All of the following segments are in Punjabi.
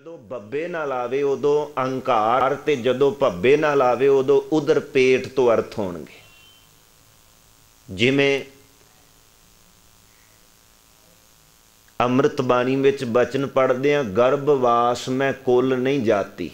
जदों बब्बे नाल आवे उदों अहंकार ते जदों भब्बे नाल आवे उदों उधर पेट तो अर्थ होणगे। जिवें अमृत बाणी विच बचन पढ़दे हां, गर्भवास में कुल नहीं जाती।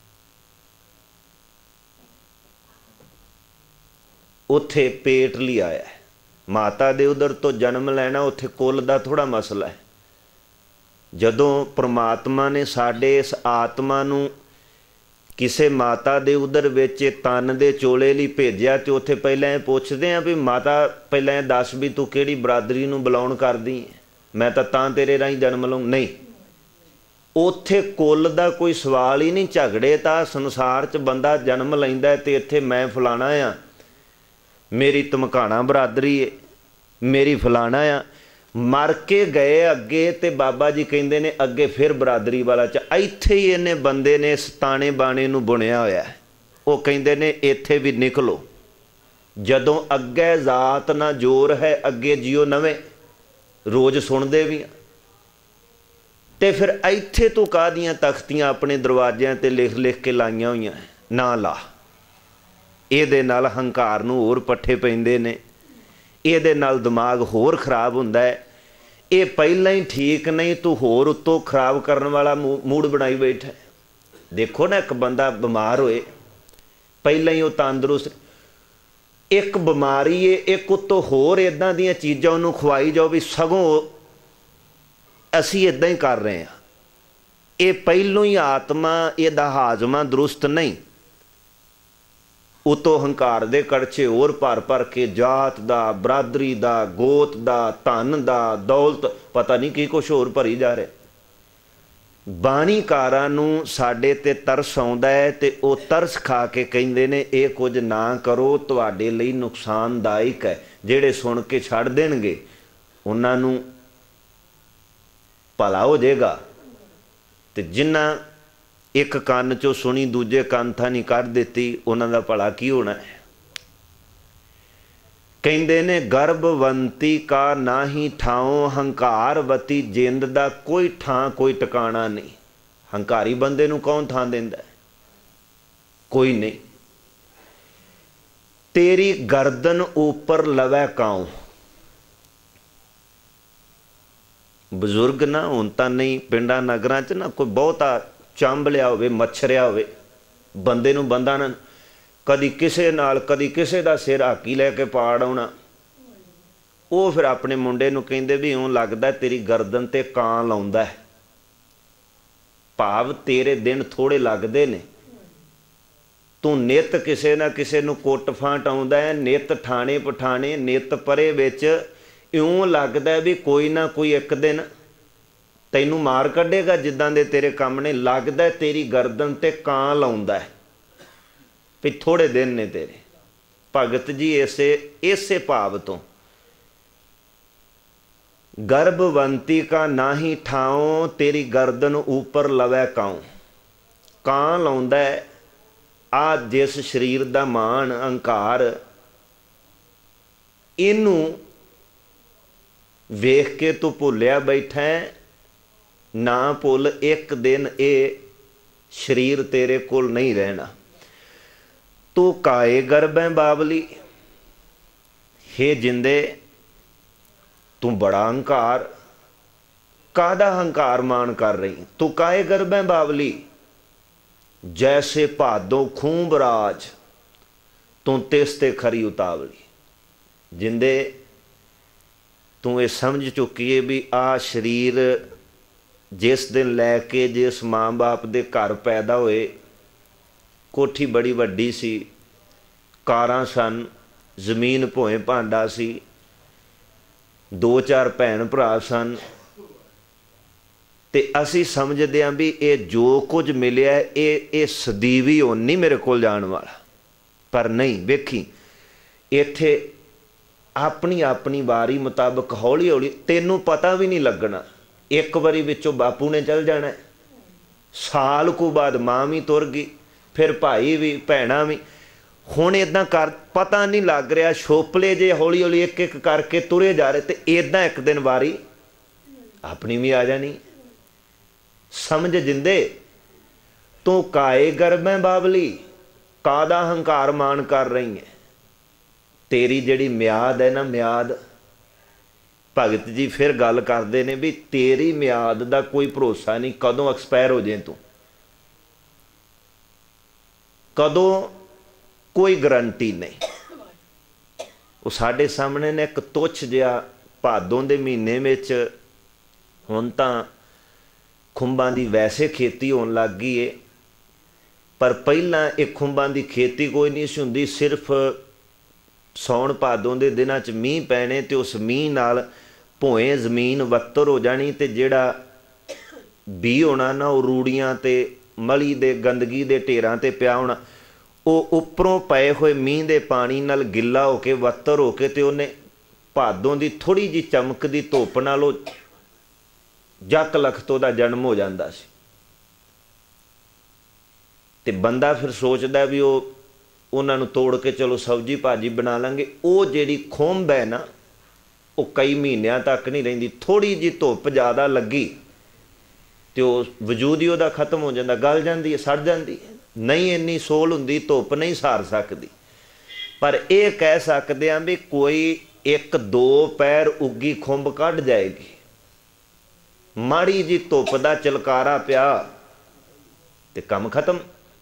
उत्थे पेट लई आया है, माता दे उधर तो जन्म लैना, उत्थे कुल दा थोड़ा मसला है। जदों परमात्मा ने साडे इस आत्मा नूं किसे माता दे उधर विच तन दे चोले लई भेजिया ते उत्थे पहलां ये पुछदे आ भी माता पहलां दस भी तूं किहड़ी बरादरी नूं बिलोंग करदी है, मैं तां तेरे राहीं जन्म लऊं। नहीं, उत्थे कुल दा कोई सवाल ही नहीं। झगड़े तां संसार च बंदा जन्म लैंदा है ते इत्थे मैं फलाना आ, मेरी धमकाना बरादरी है, मेरी फलाना आ। मर के गए अगे ते बाबा जी कहते ने अगे फिर बरादरी वाला च इत्थे ही इन्ने बंदे ने इस ताने बाणे नूं बुनिया होया है। वो कहते ने इत्थे भी निकलो, जदों अगे जात ना जोर है अगे जियो नवें, रोज़ सुनते भी ते फिर इत्थे तू काहदियां तख्तियां अपने दरवाजियां ते लिख लिख के लाइयां होईयां ना ला। इहदे नाल हंकार नूं होर पट्ठे पैंदे ने, इहदे नाल दिमाग होर खराब हुंदा है। ये पहलां ही ठीक नहीं, तू होर उत्तों खराब करने वाला मूड बनाई बैठा है। देखो ना, एक बंदा बीमार होए पहलां ही वो तंदुरुस्त, एक बीमारी है, एक उत्तों होर इदां दीयां चीज़ां उन्होंने खुआई जाओ भी सगों असीं इदां ही कर रहे हैं। ये पहलों ही आत्मा इहदा हाजमा दुरुस्त नहीं, उतों हंकार दे कड़छे होर भर भर के जात दा, बरादरी दा, गोत दा, धन दा, दौलत, पता नहीं की कुछ होर भरी जा रहे। बाणीकारां नूं साडे ते तरस आउंदा है ते वो तरस खा के कहिंदे ने ये कुछ ना करो, तुहाडे लई नुकसानदायक है। जिहड़े सुन के छड़ देणगे उन्हां नूं भला हो जाएगा, ते जिन्हां एक कान चो सुनी दूजे कान थानी कढ़ देती उन्हां दा भला की होना है। कहंदे ने गर्भवंती का ना ही ठाओ, हंकारवती जिंद दा कोई थां कोई टिकाणा नहीं। हंकारी बंदे नूं कौन थां देंदा है? कोई नहीं। तेरी गर्दन ऊपर लवै काऊं। बजुर्ग ना हुण तां नहीं, पिंडां नगरां च ना कोई बहुता चांबलिया होवे, मच्छरिया होवे, बंदे नूं बंदा ना कदी किसे नाल कदी किसे दा सिर हाकी लैके पाड़ आउणा। वो फिर अपने मुंडे नूं कहिंदे भी इउं लगदा तेरी गर्दन ते कां लाउंदा है। भाव तेरे दिन थोड़े लगदे ने, तू नित किसे ना किसे नूं कुੱਟ फांट आउंदा है, नित ठाणे पठाणे, नित परे विच इउं लगदा भी कोई ना कोई एक दिन तैनूं मार कढ़ेगा जिद्दां दे तेरे काम ने। लगदा तेरी गर्दन ते कां लाउंदा है भी थोड़े दिन ने तेरे। भगत जी इसे भाव तो गर्भवंती का ना ही ठाओ, तेरी गर्दन ऊपर लवै काऊं। कां लाउंदा है आ जिस शरीर दा मान अहंकार, इनू वेख के तू भुलिया बैठा है। ना भुल, एक दिन ये शरीर तेरे कोल नहीं रहना। तू काए गर्भै बावली, हे जिंदे तू बड़ा हंकार, कादा हंकार मान कर रही। तू काए गर्भै बावली, जैसे भादों खूब राज, तू तिसते खरी उतावली। जिंदे तू ये समझ चुकी है भी आ शरीर जिस दिन लैके जिस माँ बाप दे घर पैदा होए, कोठी बड़ी वड्डी सी, कारां सन, जमीन भोए भांडा सी, 2-4 भैन भरा सन, ते असी समझदे हां भी ये जो कुछ मिलिया ये सदीवी होण नहीं मेरे कोल जाण वाला। पर नहीं, वेखी इत्थे अपनी अपनी वारी मुताबक हौली हौली, तेनों पता भी नहीं लगना। एक बारी विचों बापू ने चल जाना, साल को बाद माँ भी तुर गई, फिर भाई भी, भैणा भी। हुण इदां कर पता नहीं लग रहा, छोपले जे हौली हौली एक एक करके तुरे जा रहे, तो इदां एक दिन वारी अपनी भी आ जानी। समझ जिंदे ਤੂੰ ਕਾਏ ਗਰਮੈ ਬਾਬਲੀ, ਕਾਹਦਾ ਹੰਕਾਰ ਮਾਣ ਕਰ ਰਹੀ ਹੈ। ਤੇਰੀ ਜਿਹੜੀ ਮਿਆਦ ਹੈ ਨਾ, ਮਿਆਦ, ਭਗਤ ਜੀ ਫਿਰ ਗੱਲ ਕਰਦੇ ਨੇ ਵੀ ਤੇਰੀ ਮਿਆਦ ਦਾ ਕੋਈ ਭਰੋਸਾ ਨਹੀਂ, ਕਦੋਂ ਐਕਸਪਾਇਰ ਹੋ ਜਾਏ ਤੂੰ, ਕਦੋਂ ਕੋਈ ਗਰੰਟੀ ਨਹੀਂ। ਉਹ ਸਾਡੇ ਸਾਹਮਣੇ ਨੇ ਇੱਕ ਤੁੱਛ ਜਿਹਾ ਭਾਦੋਂ ਦੇ ਮਹੀਨੇ ਵਿੱਚ, ਹੁਣ ਤਾਂ ਖੁੰਬਾਂ ਦੀ ਵੈਸੇ ਖੇਤੀ ਹੋਣ ਲੱਗ ਗਈ ਏ, ਪਰ ਪਹਿਲਾਂ ਇਹ ਖੁੰਬਾਂ ਦੀ ਖੇਤੀ ਕੋਈ ਨਹੀਂ ਸੀ ਹੁੰਦੀ। ਸਿਰਫ ਸਾਉਣ ਭਾਦੋਂ ਦੇ ਦਿਨਾਂ 'ਚ ਮੀਂਹ ਪੈਣੇ ਅਤੇ ਉਸ ਮੀਂਹ ਨਾਲ ਭੋਏ ਜ਼ਮੀਨ ਵੱਤਰ ਹੋ ਜਾਣੀ, ਅਤੇ ਜਿਹੜਾ ਬੀਅ ਹੋਣਾ ਨਾ ਉਹ ਰੂੜੀਆਂ ਅਤੇ ਮਲੀ ਦੇ ਗੰਦਗੀ ਦੇ ਢੇਰਾਂ 'ਤੇ ਪਿਆ ਹੋਣਾ, ਉਹ ਉੱਪਰੋਂ ਪਏ ਹੋਏ ਮੀਂਹ ਦੇ ਪਾਣੀ ਨਾਲ ਗਿੱਲਾ ਹੋ ਕੇ ਵੱਤਰ ਹੋ ਕੇ, ਅਤੇ ਉਹਨੇ ਭਾਦੋਂ ਦੀ ਥੋੜ੍ਹੀ ਜਿਹੀ ਚਮਕਦੀ ਧੁੱਪ ਨਾਲ ਉਹ ਜੱਕ ਲਖਤ ਉਹਦਾ ਜਨਮ ਹੋ ਜਾਂਦਾ ਸੀ। ਅਤੇ ਬੰਦਾ ਫਿਰ ਸੋਚਦਾ ਵੀ ਉਹਨਾਂ ਨੂੰ ਤੋੜ ਕੇ ਚਲੋ ਸਬਜ਼ੀ ਭਾਜੀ ਬਣਾ ਲਾਂਗੇ। ਉਹ ਜਿਹੜੀ ਖੁੰਬ ਹੈ ਨਾ, ਉਹ ਕਈ ਮਹੀਨਿਆਂ ਤੱਕ ਨਹੀਂ ਰਹਿੰਦੀ। ਥੋੜ੍ਹੀ ਜਿਹੀ ਧੁੱਪ ਜ਼ਿਆਦਾ ਲੱਗੀ ਅਤੇ ਉਹ ਵਜੂਦ ਹੀ ਉਹਦਾ ਖਤਮ ਹੋ ਜਾਂਦਾ, ਗਲ ਜਾਂਦੀ ਹੈ, ਸੜ ਜਾਂਦੀ ਹੈ। ਨਹੀਂ ਇੰਨੀ ਸੋਲ ਹੁੰਦੀ, ਧੁੱਪ ਨਹੀਂ ਸਾਰ ਸਕਦੀ। ਪਰ ਇਹ ਕਹਿ ਸਕਦੇ ਹਾਂ ਵੀ ਕੋਈ 1-2 ਪੈਰ ਉੱਗੀ ਖੁੰਬ ਕੱਢ ਜਾਏਗੀ, ਮਾੜੀ ਜੀ ਧੁੱਪ ਦਾ ਚਲਕਾਰਾ ਪਿਆ ਤੇ ਕੰਮ ਖਤਮ।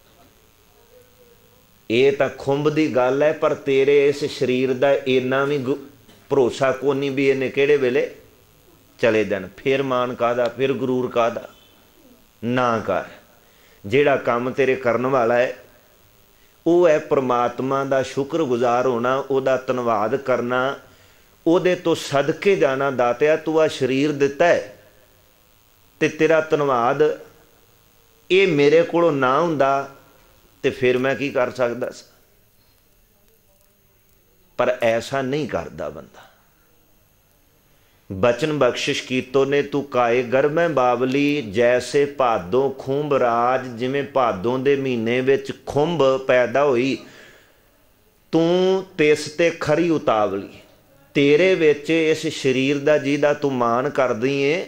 ਇਹ ਤਾਂ ਖੁੰਬ ਦੀ ਗੱਲ ਹੈ, ਪਰ ਤੇਰੇ ਇਸ ਸਰੀਰ ਦਾ ਇੰਨਾ ਵੀ ਭਰੋਸਾ ਕੋਈ ਨਹੀਂ ਵੀ ਇਹਨੇ ਕਿਹੜੇ ਵੇਲੇ ਚਲੇ ਜਾਣ। ਫਿਰ ਮਾਣ ਕਾਹਦਾ, ਫਿਰ ਗਰੂਰ ਕਾਹਦਾ। ਨਾ ਕਰ। ਜਿਹੜਾ ਕੰਮ ਤੇਰੇ ਕਰਨ ਵਾਲਾ ਹੈ ਉਹ ਹੈ ਪ੍ਰਮਾਤਮਾ ਦਾ ਸ਼ੁਕਰਗੁਜ਼ਾਰ ਹੋਣਾ, ਉਹਦਾ ਧੰਨਵਾਦ ਕਰਨਾ, ਉਹਦੇ ਤੋਂ ਸਦਕੇ ਜਾਣਾ। ਦਾਤਿਆ ਤੂੰ ਆ ਸਰੀਰ ਦਿੱਤਾ ਹੈ ਅਤੇ ਤੇਰਾ ਧੰਨਵਾਦ ਇਹ ਮੇਰੇ ਕੋਲੋਂ ਨਾ ਹੁੰਦਾ ਤੇ ਫਿਰ ਮੈਂ ਕੀ ਕਰ ਸਕਦਾ ਸੀ। ਪਰ ਐਸਾ ਨਹੀਂ ਕਰਦਾ ਬੰਦਾ। ਬਚਨ ਬਖਸ਼ਿਸ਼ ਕੀਤੋ ਨੇ ਤੂੰ ਕਾਏ ਗਰਮੈ ਬਾਵਲੀ, ਜੈਸੇ ਭਾਦੋਂ ਖੁੰਬ ਰਾਜ। ਜਿਵੇਂ ਭਾਦੋਂ ਦੇ ਮਹੀਨੇ ਵਿੱਚ ਖੁੰਬ ਪੈਦਾ ਹੋਈ, ਤੂੰ ਤਿਸ ਤੇ ਖਰੀ ਉਤਾਵਲੀ। ਤੇਰੇ ਵਿੱਚ ਇਸ ਸਰੀਰ ਦਾ ਜਿਹਦਾ ਤੂੰ ਮਾਣ ਕਰਦੀ ਏ,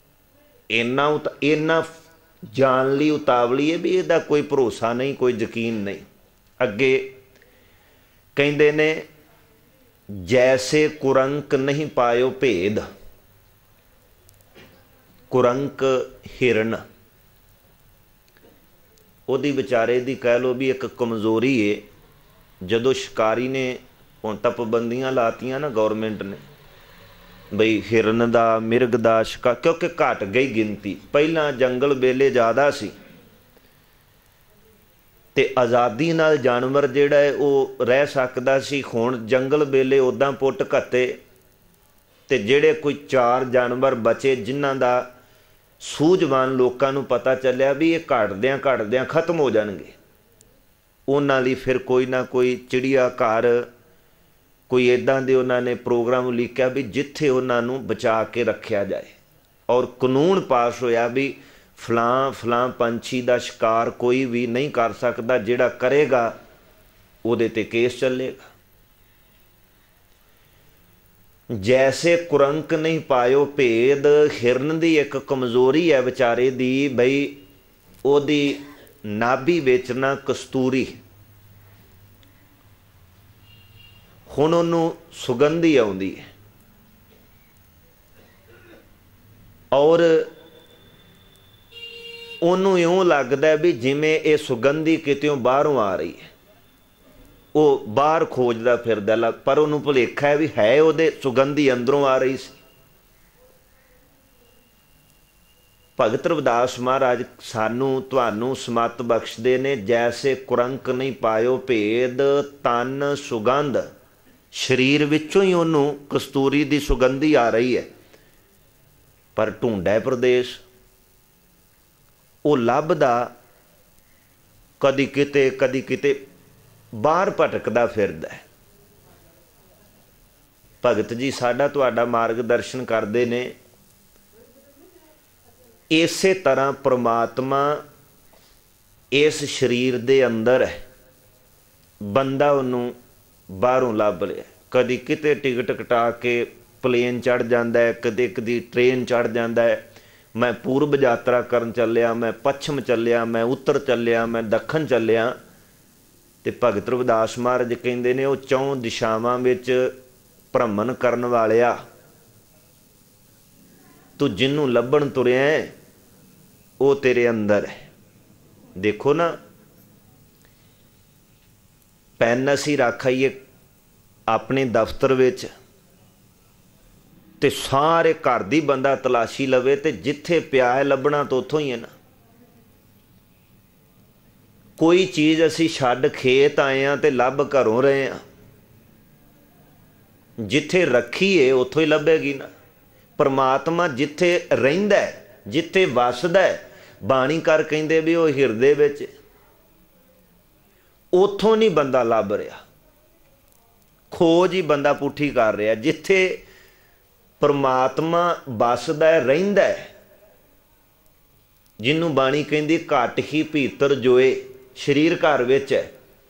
ਇੰਨਾ ਜਾਣ ਲਈ ਉਤਾਵਲੀ ਹੈ ਵੀ ਇਹਦਾ ਕੋਈ ਭਰੋਸਾ ਨਹੀਂ, ਕੋਈ ਯਕੀਨ ਨਹੀਂ। ਅੱਗੇ ਕਹਿੰਦੇ ਨੇ ਜੈਸੇ ਕੁਰੰਕ ਨਹੀਂ ਪਾਇਓ ਭੇਦ। ਕੁਰੰਕ ਹਿਰਨ, ਉਹਦੀ ਵਿਚਾਰੇ ਦੀ ਕਹਿ ਲਓ ਵੀ ਇੱਕ ਕਮਜ਼ੋਰੀ ਏ। ਜਦੋਂ ਸ਼ਿਕਾਰੀ ਨੇ, ਹੁਣ ਤਾਂ ਪਾਬੰਦੀਆਂ ਲਾਤੀਆਂ ਨਾ ਗੌਰਮੈਂਟ ਨੇ, ਬਈ ਹਿਰਨ ਦਾ, ਮਿਰਗ ਦਾ ਸ਼ਿਕਾਰ, ਕਿਉਂਕਿ ਘੱਟ ਗਈ ਗਿਣਤੀ। ਪਹਿਲਾਂ ਜੰਗਲ ਵੇਲੇ ਜ਼ਿਆਦਾ ਸੀ ਅਤੇ ਆਜ਼ਾਦੀ ਨਾਲ ਜਾਨਵਰ ਜਿਹੜਾ ਹੈ ਉਹ ਰਹਿ ਸਕਦਾ ਸੀ। ਹੁਣ ਜੰਗਲ ਵੇਲੇ ਉੱਦਾਂ ਪੁੱਟ ਘੱਤੇ, ਅਤੇ ਜਿਹੜੇ ਕੋਈ 4 ਜਾਨਵਰ ਬਚੇ ਜਿਨ੍ਹਾਂ ਦਾ ਸੂਝਵਾਨ ਲੋਕਾਂ ਨੂੰ ਪਤਾ ਚੱਲਿਆ ਵੀ ਇਹ ਘਟਦਿਆਂ ਘਟਦਿਆਂ ਖਤਮ ਹੋ ਜਾਣਗੇ, ਉਹਨਾਂ ਲਈ ਫਿਰ ਕੋਈ ਨਾ ਕੋਈ ਚਿੜੀਆ ਘਰ, ਕੋਈ ਇੱਦਾਂ ਦੇ ਉਹਨਾਂ ਨੇ ਪ੍ਰੋਗਰਾਮ ਲਿਖਿਆ ਵੀ ਜਿੱਥੇ ਉਹਨਾਂ ਨੂੰ ਬਚਾ ਕੇ ਰੱਖਿਆ ਜਾਏ। ਔਰ ਕਾਨੂੰਨ ਪਾਸ ਹੋਇਆ ਵੀ ਫਲਾਂ ਪੰਛੀ ਦਾ ਸ਼ਿਕਾਰ ਕੋਈ ਵੀ ਨਹੀਂ ਕਰ ਸਕਦਾ, ਜਿਹੜਾ ਕਰੇਗਾ ਉਹਦੇ 'ਤੇ ਕੇਸ ਚੱਲੇਗਾ। ਜੈਸੇ ਕੁਰੰਕ ਨਹੀਂ ਪਾਇਓ ਭੇਦ। ਹਿਰਨ ਦੀ ਇੱਕ ਕਮਜ਼ੋਰੀ ਹੈ ਵਿਚਾਰੇ ਦੀ, ਬਈ ਉਹਦੀ ਨਾਭੀ ਵਿੱਚ ਨਾ ਕਸਤੂਰੀ, ਹੁਣ ਉਹਨੂੰ ਸੁਗੰਧੀ ਆਉਂਦੀ ਹੈ ਔਰ ਉਹਨੂੰ ਇਉਂ ਲੱਗਦਾ ਵੀ ਜਿਵੇਂ ਇਹ ਸੁਗੰਧੀ ਕਿਤਿਓਂ ਬਾਹਰੋਂ ਆ ਰਹੀ ਹੈ। ਉਹ ਬਾਹਰ ਖੋਜਦਾ ਫਿਰਦਾ, ਪਰ ਉਹਨੂੰ ਭੁਲੇਖਾ ਹੈ ਵੀ ਹੈ ਉਹਦੇ ਸੁਗੰਧੀ ਅੰਦਰੋਂ ਆ ਰਹੀ ਸੀ। ਭਗਤ ਰਵਿਦਾਸ ਮਹਾਰਾਜ ਸਾਨੂੰ ਤੁਹਾਨੂੰ ਸਮੱਤ ਬਖਸ਼ਦੇ ਨੇ, ਜੈਸੇ ਕੁਰੰਕ ਨਹੀਂ ਪਾਇਓ ਭੇਦ, ਤਨ ਸੁਗੰਧ। ਸਰੀਰ ਵਿੱਚੋਂ ਹੀ ਉਹਨੂੰ ਕਸਤੂਰੀ ਦੀ ਸੁਗੰਧੀ ਆ ਰਹੀ ਹੈ, ਪਰ ਢੂੰਡੈ ਪ੍ਰਦੇਸ਼, ਉਹ ਲੱਭਦਾ ਕਦੀ ਕਿਤੇ ਬਾਹਰ ਭਟਕਦਾ ਫਿਰਦਾ ਹੈ। ਭਗਤ ਜੀ ਸਾਡਾ ਤੁਹਾਡਾ ਮਾਰਗਦਰਸ਼ਨ ਕਰਦੇ ਨੇ। ਇਸੇ ਤਰ੍ਹਾਂ ਪ੍ਰਮਾਤਮਾ ਇਸ ਸਰੀਰ ਦੇ ਅੰਦਰ ਹੈ, ਬੰਦਾ ਉਹਨੂੰ ਬਾਹਰੋਂ ਲੱਭ ਲਿਆ। ਕਦੀ ਕਿਤੇ ਟਿਕਟ ਕਟਾ ਕੇ ਪਲੇਨ ਚੜ੍ਹ ਜਾਂਦਾ ਹੈ, ਕਦੇ ਕਦੀ ਟ੍ਰੇਨ ਚੜ੍ਹ ਜਾਂਦਾ ਹੈ, मैं पूर्व यात्रा करन चलिया, मैं पश्चिम चलिया, मैं उत्तर चलिया, मैं दक्षिण चलिया। तो भगत रविदास महाराज कहते ने वो चौं दिशावां विच भ्रमण करन वालिया, तू जिन्नू लभण तुरिया है वो तेरे अंदर है। देखो ना, पैन असीं रख आईए अपने दफ्तर विच ते सारे घर दी बंदा तलाशी लवे ते जिथे पिया है लभना तो उत्थों ही है ना। कोई चीज़ असी छड्ड खेत आए हैं तो लभ घरों रहे हैं, जिथे रखी है उत्थों ही लभेगी ना। परमात्मा जिथे रहिंदा है, जिथे वसदा है, बाणी कर कहिंदे भी वो हिरदे विच, उत्थों नहीं बंदा लभ रहा, खोज ही बंदा पुठी कर रहा। जिथे परमात्मा वसदा है, रहिंदा है, जिन्नू बाणी कहिंदी घट ही भीतर जोए, शरीर घर विच है।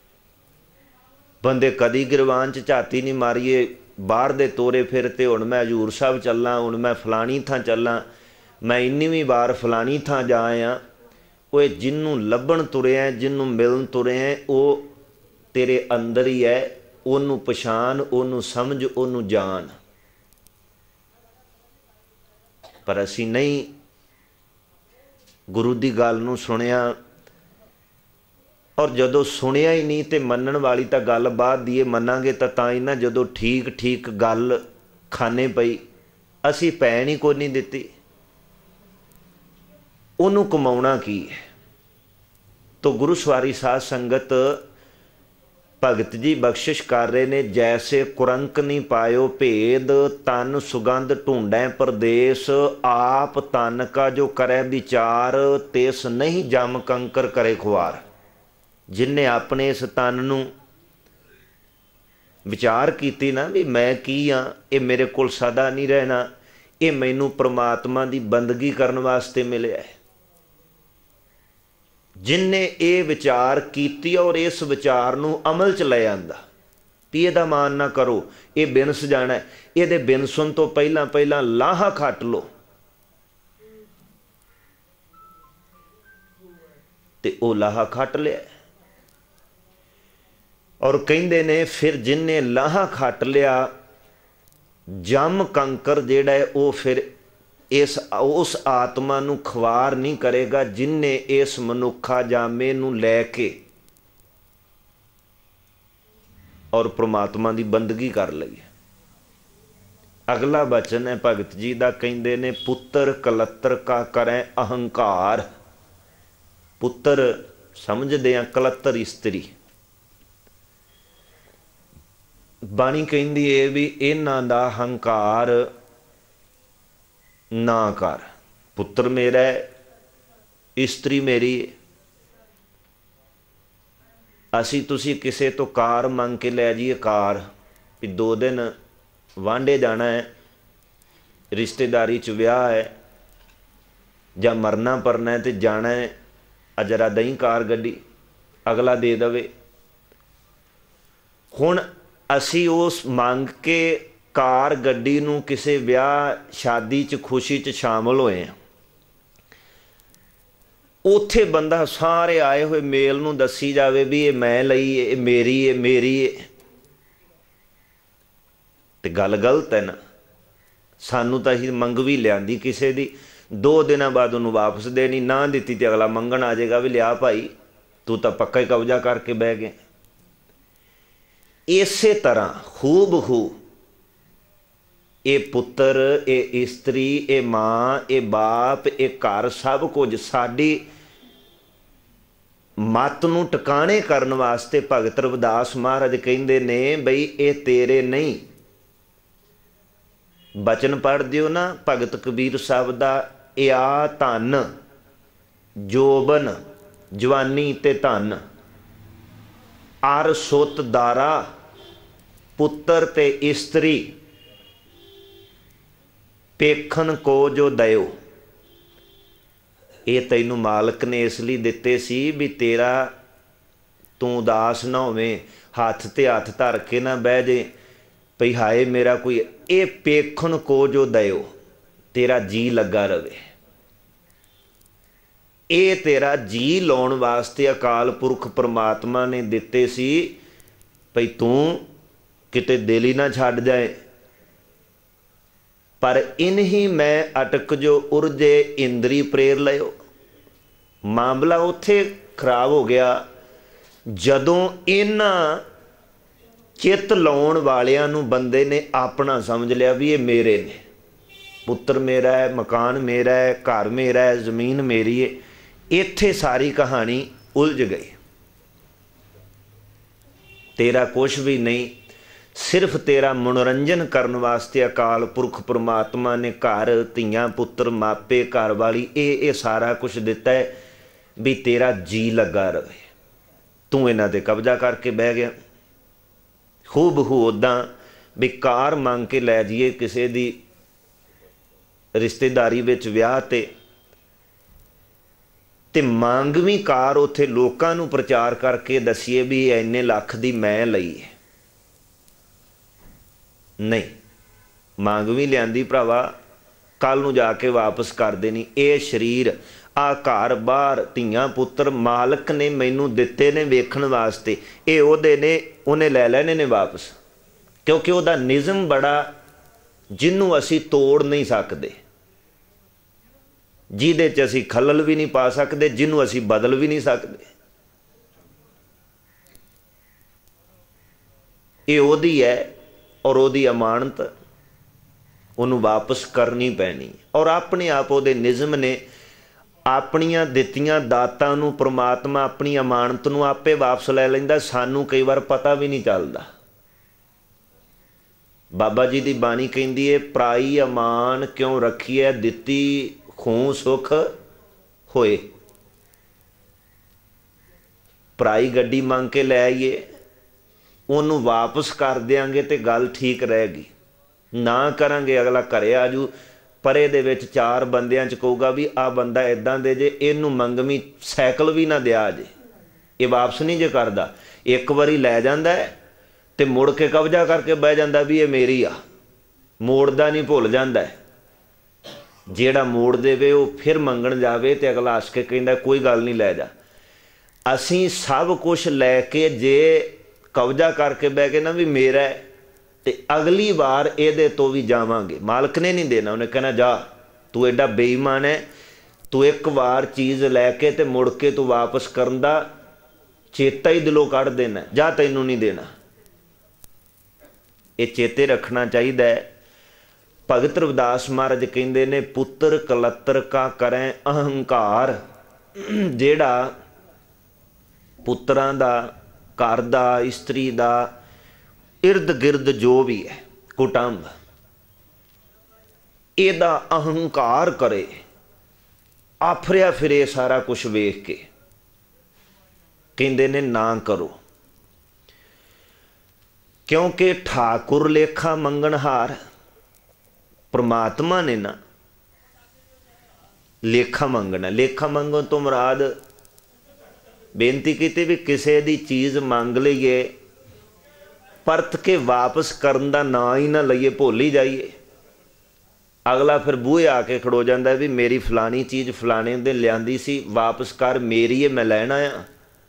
बंदे कदी गिरवान च झाती नहीं मारीए, बाहर दे तोरे फिर ते हुण मैं हजूर साहब चलना, हुण मैं फलानी थां चलना, मैं इन्नीवीं बार फलानी थां जा आया। वो जिन्नू लभण तुरिया, जिन्नू मिलन तुरिया, वो तेरे अंदर ही है। ओनू पछाण, ओनू समझ, ओनू जान। पर असीं नहीं गुरु की गल नूं सुनिया, और जदों सुनिया ही नहीं तो मनण वाली तो गल बाद दी मनांगे तो ही ना। जदों ठीक ठीक गल खाने पई असी पैण ही कोई नहीं दिती, उन्हों कमाउणा की है। तो गुरु सवारी साध संगत भगत जी बख्शिश कर रहे ने, जैसे कुरंक नहीं पायो भेद, तन सुगंध ढूंढै परदेस, आप तन का जो करे विचार, तेस नहीं जम कंकर करे खुआर। जिन्हें अपने इस तन नूं विचार कीती ना भी मैं की हाँ, ये मेरे कोल सदा नहीं रहना, ये मैनू परमात्मा की बंदगी करने वास्ते मिलिया है। जिन्हें ये विचार कीती और इस विचार नूं अमल च ले आंदा भी इहदा मान ना करो, ये बिनस जाना है, इहदे बिनसुन तो पहला पहला लाहा खट लो, ते ओ लाहा खट लिया। और कहिंदे ने फिर जिन्हें लाहा खट लिया, जम कंकर जिहड़ा है वो फिर उस आत्मा नूं खवार नहीं करेगा, जिन्हें इस मनुखा जामे नूं लैके और परमात्मा की बंदगी कर लई। अगला बचन है भगत जी का, कहिंदे ने पुत्र कलत्र का करें अहंकार। पुत्र समझदे आ, कलत्र स्त्री। बाणी कहिंदी है भी इन्हां दा हंकार ना कर। पुत्र मेरा है, स्त्री मेरी है। असी तुसी किसे तो कार मंग के लै जाइए, कार भी 2 दिन वांडे जाना है, रिश्तेदारी च विआह है, जां मरना परना है तो जाना है, अजरा दई कार गड्डी, अगला दे दवे। हुण असी उस मंग के कार गड्डी नूं किसी विआह शादी च खुशी च शामिल होए हैं। उत्थे बंदा सारे आए हुए मेल नूं दसी जावे भी ये मैं लई है, ये मेरी है, मेरी है, ते गल गलत है ना। सानू तो असीं मंगवी लियांदी किसी दी, 2 दिन बाद उन्होंने वापस देनी, ना दिती तो अगला मंगण आ जाएगा भी लिया भाई तू तो पक्का ही कब्जा करके बह गए। इसे तरह खूबहू ये पुत्र, ये स्त्री, ये माँ, ये बाप, ये घर, सब कुछ साडी मत नूं टकाने करन वास्ते भगत रविदास महाराज कहिंदे ने बई ये तेरे नहीं। बचन पढ़ दिओ ना भगत कबीर साहब दा, ए आ धन जोबन जवानी ते धन, अर सुत दारा, पुत्र ते स्त्री, पेखन को जो दयो। ये तैनू मालक ने इसलिए दिते सी भी तेरा तू उदास ना होवें, हाथ ते हाथ धर के ना बह जे भई हाए मेरा कोई। ये पेखन को जो दयो, तेरा जी लगा रवे। ਇਹ ਤੇਰਾ ਜੀ ਲਾਉਣ ਵਾਸਤੇ ਅਕਾਲ ਪੁਰਖ ਪ੍ਰਮਾਤਮਾ ਨੇ ਦਿੱਤੇ ਸੀ ਭਈ ਤੂੰ ਕਿਤੇ ਦਿਲ ਹੀ ਨਾ ਛੱਡ ਜਾਏ। ਪਰ ਇਨਹੀ ਮੈਂ ਅਟਕ ਜੋ ਉਰਜੇ ਇੰਦਰੀ ਪ੍ਰੇਰ ਲਿਓ। ਮਾਮਲਾ ਉੱਥੇ ਖਰਾਬ ਹੋ ਗਿਆ ਜਦੋਂ ਇਹਨਾਂ ਚਿੱਤ ਲਾਉਣ ਵਾਲਿਆਂ ਨੂੰ ਬੰਦੇ ਨੇ ਆਪਣਾ ਸਮਝ ਲਿਆ ਵੀ ਇਹ ਮੇਰੇ ਨੇ, ਪੁੱਤਰ ਮੇਰਾ ਹੈ, ਮਕਾਨ ਮੇਰਾ ਹੈ, ਘਰ ਮੇਰਾ ਹੈ, ਜ਼ਮੀਨ ਮੇਰੀ ਹੈ। ਇੱਥੇ ਸਾਰੀ ਕਹਾਣੀ ਉਲਝ ਗਈ। ਤੇਰਾ ਕੁਛ ਵੀ ਨਹੀਂ, ਸਿਰਫ ਤੇਰਾ ਮਨੋਰੰਜਨ ਕਰਨ ਵਾਸਤੇ ਅਕਾਲ ਪੁਰਖ ਪ੍ਰਮਾਤਮਾ ਨੇ ਘਰ, ਧੀਆਂ, ਪੁੱਤਰ, ਮਾਪੇ, ਘਰ ਵਾਲੀ ਇਹ ਸਾਰਾ ਕੁਛ ਦਿੱਤਾ ਹੈ ਵੀ ਤੇਰਾ ਜੀ ਲੱਗਾ ਰਹੇ। ਤੂੰ ਇਹਨਾਂ 'ਤੇ ਕਬਜ਼ਾ ਕਰਕੇ ਬਹਿ ਗਿਆ। ਹੂਬਹੂ ਉੱਦਾਂ ਵੀ ਕਾਰ ਮੰਗ ਕੇ ਲੈ ਜਾਈਏ ਕਿਸੇ ਦੀ ਰਿਸ਼ਤੇਦਾਰੀ ਵਿੱਚ ਵਿਆਹ ਤੇ ਮੰਗਵੀਂ ਕਾਰ ਉੱਥੇ ਲੋਕਾਂ ਨੂੰ ਪ੍ਰਚਾਰ ਕਰਕੇ ਦੱਸੀਏ ਵੀ ਇੰਨੇ ਲੱਖ ਦੀ ਮੈਂ ਲਈ ਹੈ। ਨਹੀਂ, ਮੰਗਵੀਂ ਲਿਆਂਦੀ ਭਰਾਵਾ, ਕੱਲ ਨੂੰ ਜਾ ਕੇ ਵਾਪਸ ਕਰ ਦੇਣੀ। ਇਹ ਸਰੀਰ, ਆ ਘਰ ਬਾਹਰ, ਧੀਆਂ ਪੁੱਤਰ ਮਾਲਕ ਨੇ ਮੈਨੂੰ ਦਿੱਤੇ ਨੇ ਵੇਖਣ ਵਾਸਤੇ, ਇਹ ਉਹਦੇ ਨੇ, ਉਹਨੇ ਲੈ ਲੈਣੇ ਨੇ ਵਾਪਸ। ਕਿਉਂਕਿ ਉਹਦਾ ਨਿਯਮ ਬੜਾ ਜਿਹਨੂੰ ਅਸੀਂ ਤੋੜ ਨਹੀਂ ਸਕਦੇ, ਜਿਹਦੇ 'ਚ ਅਸੀਂ ਖਲਲ ਵੀ ਨਹੀਂ ਪਾ ਸਕਦੇ, ਜਿਹਨੂੰ ਅਸੀਂ ਬਦਲ ਵੀ ਨਹੀਂ ਸਕਦੇ। ਇਹ ਉਹਦੀ ਹੈ ਔਰ ਉਹਦੀ ਅਮਾਨਤ ਉਹਨੂੰ ਵਾਪਸ ਕਰਨੀ ਪੈਣੀ। ਔਰ ਆਪਣੇ ਆਪ ਉਹਦੇ ਨਿਯਮ ਨੇ, ਆਪਣੀਆਂ ਦਿੱਤੀਆਂ ਦਾਤਾਂ ਨੂੰ ਪ੍ਰਮਾਤਮਾ ਆਪਣੀ ਅਮਾਨਤ ਨੂੰ ਆਪੇ ਵਾਪਸ ਲੈ ਲੈਂਦਾ। ਸਾਨੂੰ ਕਈ ਵਾਰ ਪਤਾ ਵੀ ਨਹੀਂ ਚੱਲਦਾ। ਬਾਬਾ ਜੀ ਦੀ ਬਾਣੀ ਕਹਿੰਦੀ ਹੈ, ਪਰਾਈ ਅਮਾਨ ਕਿਉਂ ਰੱਖੀਐ, ਦਿੱਤੀ ਖੂਹ ਸੁਖ ਹੋਏ। ਪਰਾਈ ਗੱਡੀ ਮੰਗ ਕੇ ਲੈ ਆਈਏ, ਉਹਨੂੰ ਵਾਪਸ ਕਰ ਦਿਆਂਗੇ ਤੇ ਗੱਲ ਠੀਕ ਰਹੇਗੀ। ਨਾ ਕਰਾਂਗੇ ਅਗਲਾ ਘਰੇ ਆਜੂ, ਪਰੇ ਦੇ ਵਿੱਚ 4 ਬੰਦਿਆਂ 'ਚ ਕਹੂਗਾ ਵੀ ਆਹ ਬੰਦਾ ਇੱਦਾਂ ਦੇ ਜੇ, ਇਹਨੂੰ ਮੰਗਵੀਂ ਸਾਈਕਲ ਵੀ ਨਾ ਦਿਆ ਜੇ, ਇਹ ਵਾਪਸ ਨਹੀਂ ਜੇ ਕਰਦਾ। ਇੱਕ ਵਾਰੀ ਲੈ ਜਾਂਦਾ ਤੇ ਮੁੜ ਕੇ ਕਬਜ਼ਾ ਕਰਕੇ ਬਹਿ ਜਾਂਦਾ ਵੀ ਇਹ ਮੇਰੀ ਆ, ਮੋੜਦਾ ਨਹੀਂ, ਭੁੱਲ ਜਾਂਦਾ। ਜਿਹੜਾ ਮੋੜ ਦੇਵੇ ਉਹ ਫਿਰ ਮੰਗਣ ਜਾਵੇ ਤੇ ਅਗਲਾ ਹੱਸ ਕੇ ਕਹਿੰਦਾ ਕੋਈ ਗੱਲ ਨਹੀਂ, ਲੈ ਜਾ। ਅਸੀਂ ਸਭ ਕੁਛ ਲੈ ਕੇ ਜੇ ਕਬਜ਼ਾ ਕਰਕੇ ਬਹਿ ਕੇ ਨਾ ਵੀ ਮੇਰਾ, ਤੇ ਅਗਲੀ ਵਾਰ ਇਹਦੇ ਤੋਂ ਵੀ ਜਾਵਾਂਗੇ। ਮਾਲਕ ਨੇ ਨਹੀਂ ਦੇਣਾ, ਉਹਨੇ ਕਹਿਣਾ ਜਾ, ਤੂੰ ਐਡਾ ਬੇਈਮਾਨ ਹੈ, ਤੂੰ ਇੱਕ ਵਾਰ ਚੀਜ਼ ਲੈ ਕੇ ਤੇ ਮੁੜ ਕੇ ਤੂੰ ਵਾਪਸ ਕਰਨ ਦਾ ਚੇਤਾ ਹੀ ਦਿਲੋਂ ਕੱਢ ਦੇਣਾ, ਜਾ ਤੈਨੂੰ ਨਹੀਂ ਦੇਣਾ। ਇਹ ਚੇਤੇ ਰੱਖਣਾ ਚਾਹੀਦਾ ਹੈ। ਭਗਤ ਰਵਿਦਾਸ ਮਹਾਰਾਜ ਕਹਿੰਦੇ ਨੇ, ਪੁੱਤਰ ਕਲੱਤਰ ਕਾ ਕਰੈ ਅਹੰਕਾਰ। ਜਿਹੜਾ ਪੁੱਤਰਾਂ ਦਾ, ਘਰ ਦਾ, ਇਸਤਰੀ ਦਾ, ਇਰਦ ਗਿਰਦ ਜੋ ਵੀ ਹੈ ਕੁਟੰਬ, ਇਹਦਾ ਅਹੰਕਾਰ ਕਰੇ, ਆਫਰਿਆ ਫਿਰੇ ਸਾਰਾ ਕੁਛ ਵੇਖ ਕੇ, ਕਹਿੰਦੇ ਨੇ ਨਾ ਕਰੋ। ਕਿਉਂਕਿ ਠਾਕੁਰ ਲੇਖਾ ਮੰਗਣਹਾਰ, ਪ੍ਰਮਾਤਮਾ ਨੇ ਨਾ ਲੇਖਾ ਮੰਗਣਾ। ਲੇਖਾ ਮੰਗਣ ਤੋਂ ਮੁਰਾਦ ਬੇਨਤੀ ਕੀਤੀ ਵੀ ਕਿਸੇ ਦੀ ਚੀਜ਼ ਮੰਗ ਲਈਏ, ਪਰਤ ਕੇ ਵਾਪਸ ਕਰਨ ਦਾ ਨਾਂ ਹੀ ਨਾ ਲਈਏ, ਭੁੱਲ ਹੀ ਜਾਈਏ। ਅਗਲਾ ਫਿਰ ਬੂਹੇ ਆ ਕੇ ਖੜੋ ਜਾਂਦਾ ਵੀ ਮੇਰੀ ਫਲਾਣੀ ਚੀਜ਼ ਫਲਾਣੇ ਦੇ ਲਿਆਂਦੀ ਸੀ, ਵਾਪਸ ਕਰ, ਮੇਰੀ ਹੈ, ਮੈਂ ਲੈਣ ਆਇਆ।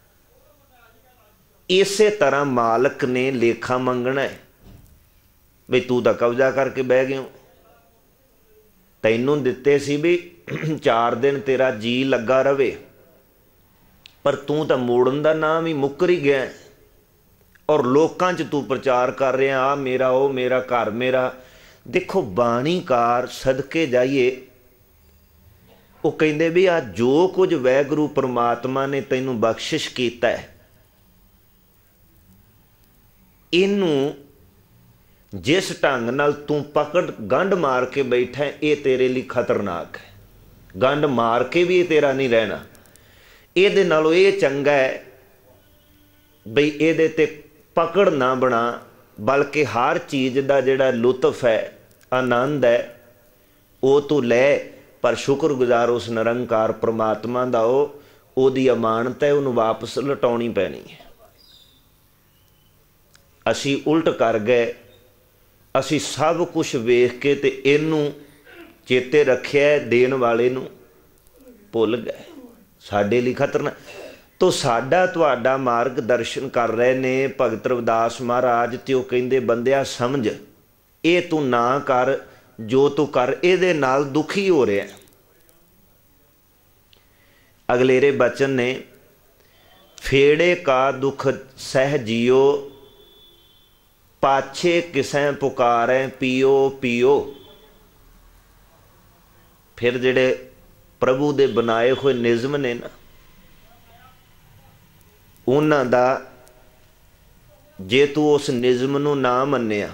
ਇਸੇ ਤਰ੍ਹਾਂ ਮਾਲਕ ਨੇ ਲੇਖਾ ਮੰਗਣਾ ਹੈ ਵੀ ਤੂੰ ਤਾਂ ਕਬਜ਼ਾ ਕਰਕੇ ਬਹਿ ਗਿਆ, ਤੈਨੂੰ ਦਿੱਤੇ ਸੀ ਵੀ 4 ਦਿਨ ਤੇਰਾ ਜੀ ਲੱਗਾ ਰਵੇ, ਪਰ ਤੂੰ ਤਾਂ ਮੋੜਨ ਦਾ ਨਾਮ ਹੀ ਮੁੱਕਰ ਹੀ ਗਿਆ। ਔਰ ਲੋਕਾਂ 'ਚ ਤੂੰ ਪ੍ਰਚਾਰ ਕਰ ਰਿਹਾ ਆ ਮੇਰਾ, ਉਹ ਮੇਰਾ, ਘਰ ਮੇਰਾ। ਦੇਖੋ ਬਾਣੀਕਾਰ ਸਦਕੇ ਜਾਈਏ, ਉਹ ਕਹਿੰਦੇ ਵੀ ਆ ਜੋ ਕੁਝ ਵਾਹਿਗੁਰੂ ਪ੍ਰਮਾਤਮਾ ਨੇ ਤੈਨੂੰ ਬਖਸ਼ਿਸ਼ ਕੀਤਾ ਹੈ, ਇਹਨੂੰ ਜਿਸ ਢੰਗ ਨਾਲ ਤੂੰ ਪਕੜ ਗੰਢ ਮਾਰ ਕੇ ਬੈਠਾ, ਇਹ ਤੇਰੇ ਲਈ ਖਤਰਨਾਕ ਹੈ। ਗੰਢ ਮਾਰ ਕੇ ਵੀ ਇਹ ਤੇਰਾ ਨਹੀਂ ਰਹਿਣਾ। ਇਹਦੇ ਨਾਲੋਂ ਇਹ ਚੰਗਾ ਹੈ ਬਈ ਇਹਦੇ ਤੇ ਪਕੜ ਨਾ ਬਣਾ, ਬਲਕਿ ਹਰ ਚੀਜ਼ ਦਾ ਜਿਹੜਾ ਲੁਤਫ ਹੈ, ਆਨੰਦ ਹੈ, ਉਹ ਤੂੰ ਲੈ, ਪਰ ਸ਼ੁਕਰਗੁਜ਼ਾਰ ਉਸ ਨਿਰੰਕਾਰ ਪ੍ਰਮਾਤਮਾ ਦਾ, ਉਹਦੀ ਅਮਾਨਤ ਹੈ, ਉਹਨੂੰ ਵਾਪਸ ਲਟਾਉਣੀ ਪੈਣੀ ਹੈ। ਅਸੀਂ ਉਲਟ ਕਰ ਗਏ। ਅਸੀਂ ਸਭ ਕੁਛ ਵੇਖ ਕੇ ਤੇ ਇਹਨੂੰ ਚੇਤੇ ਰੱਖਿਆ, ਦੇਣ ਵਾਲੇ ਨੂੰ ਭੁੱਲ ਗਏ। ਸਾਡੇ ਲਈ ਖਤਰਨਾਕ। ਤੋ ਸਾਡਾ ਤੁਹਾਡਾ ਮਾਰਗ ਦਰਸ਼ਨ ਕਰ ਰਹੇ ਨੇ ਭਗਤ ਰਵਿਦਾਸ ਮਹਾਰਾਜ, ਤੇ ਉਹ ਕਹਿੰਦੇ ਬੰਦਿਆ ਸਮਝ, ਇਹ ਤੂੰ ਨਾ ਕਰ, ਜੋ ਤੂੰ ਕਰ ਇਹਦੇ ਨਾਲ ਦੁਖੀ ਹੋ ਰਿਹਾ। ਅਗਲੇਰੇ ਬਚਨ ਨੇ, ਫੇੜੇ ਕਾ ਦੁਖ ਸਹਿ ਜੀਓ, ਪਾਛੇ ਕਿਸੈ ਪੁਕਾਰੈ ਪੀਓ ਪੀਓ। ਫਿਰ ਜਿਹੜੇ ਪ੍ਰਭੂ ਦੇ ਬਣਾਏ ਹੋਏ ਨਿਯਮ ਨੇ ਨਾ, ਉਹਨਾਂ ਦਾ ਜੇ ਤੂੰ ਉਸ ਨਿਯਮ ਨੂੰ ਨਾ ਮੰਨਿਆ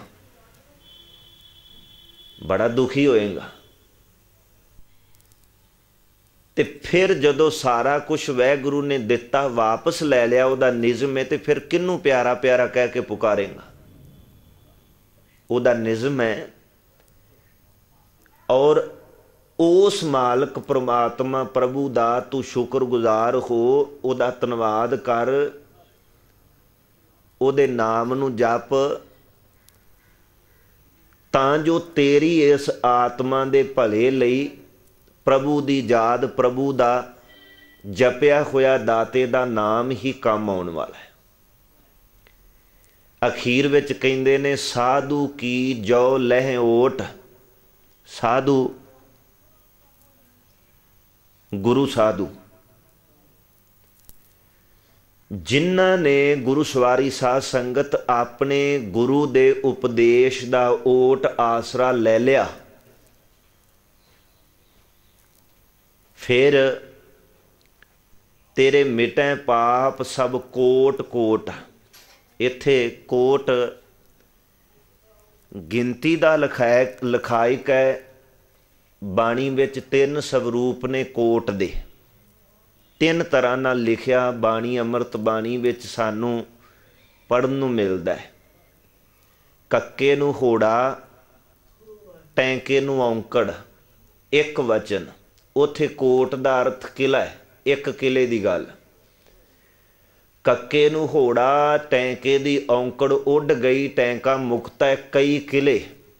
ਬੜਾ ਦੁਖੀ ਹੋਏਗਾ। ਤੇ ਫਿਰ ਜਦੋਂ ਸਾਰਾ ਕੁਛ ਵਾਹਿਗੁਰੂ ਨੇ ਦਿੱਤਾ, ਵਾਪਸ ਲੈ ਲਿਆ, ਉਹਦਾ ਨਿਯਮ ਹੈ, ਤੇ ਫਿਰ ਕਿਹਨੂੰ ਪਿਆਰਾ ਪਿਆਰਾ ਕਹਿ ਕੇ ਪੁਕਾਰੇਗਾ? ਉਹਦਾ ਨਿਯਮ ਹੈ। ਔਰ ਉਸ ਮਾਲਕ ਪ੍ਰਮਾਤਮਾ ਪ੍ਰਭੂ ਦਾ ਤੂੰ ਸ਼ੁਕਰਗੁਜ਼ਾਰ ਹੋ, ਉਹਦਾ ਧੰਨਵਾਦ ਕਰ, ਉਹਦੇ ਨਾਮ ਨੂੰ ਜਪ, ਤਾਂ ਜੋ ਤੇਰੀ ਇਸ ਆਤਮਾ ਦੇ ਭਲੇ ਲਈ ਪ੍ਰਭੂ ਦੀ ਯਾਦ, ਪ੍ਰਭੂ ਦਾ ਜਪਿਆ ਹੋਇਆ ਦਾਤੇ ਦਾ ਨਾਮ ਹੀ ਕੰਮ ਆਉਣ ਵਾਲਾ ਹੈ। ਅਖੀਰ ਵਿੱਚ ਕਹਿੰਦੇ ਨੇ, ਸਾਧੂ ਕੀ ਜੋ ਲਹਿ ਓਟ। ਸਾਧੂ ਗੁਰੂ ਸਾਧੂ ਜਿਨ੍ਹਾਂ ਨੇ ਗੁਰੂ ਸਵਾਰੀ ਸਾਧ ਸੰਗਤ ਆਪਣੇ ਗੁਰੂ ਦੇ ਉਪਦੇਸ਼ ਦਾ ਓਟ ਆਸਰਾ ਲੈ ਲਿਆ, ਫਿਰ ਤੇਰੇ ਮਿਟੈ ਪਾਪ ਸਭ ਕੋਟ ਕੋਟ। ਇੱਥੇ ਕੋਟ ਗਿਣਤੀ ਦਾ ਲਿਖਾਇਕ ਹੈ। ਬਾਣੀ ਵਿੱਚ 3 ਸਵਰੂਪ ਨੇ ਕੋਟ ਦੇ, 3 ਤਰ੍ਹਾਂ ਨਾਲ ਲਿਖਿਆ ਬਾਣੀ ਅੰਮ੍ਰਿਤ ਬਾਣੀ ਵਿੱਚ ਸਾਨੂੰ ਪੜ੍ਹਨ ਨੂੰ ਮਿਲਦਾ ਹੈ। ਕੱਕੇ ਨੂੰ ਹੋੜਾ, ਟੈਂਕੇ ਨੂੰ ਔਂਕੜ, ਇੱਕ ਵਚਨ। ਉੱਥੇ ਕੋਟ ਦਾ ਅਰਥ ਕਿਲਾ ਹੈ, ਇੱਕ ਕਿਲੇ ਦੀ ਗੱਲ। ਕੱਕੇ ਨੂੰ ਹੋੜਾ, ਟੈਂਕੇ ਦੀ ਔਂਕੜ ਉੱਡ ਗਈ, ਟੈਂਕਾ ਮੁਕਤ ਹੈ, ਕਈ ਕਿਲੇ।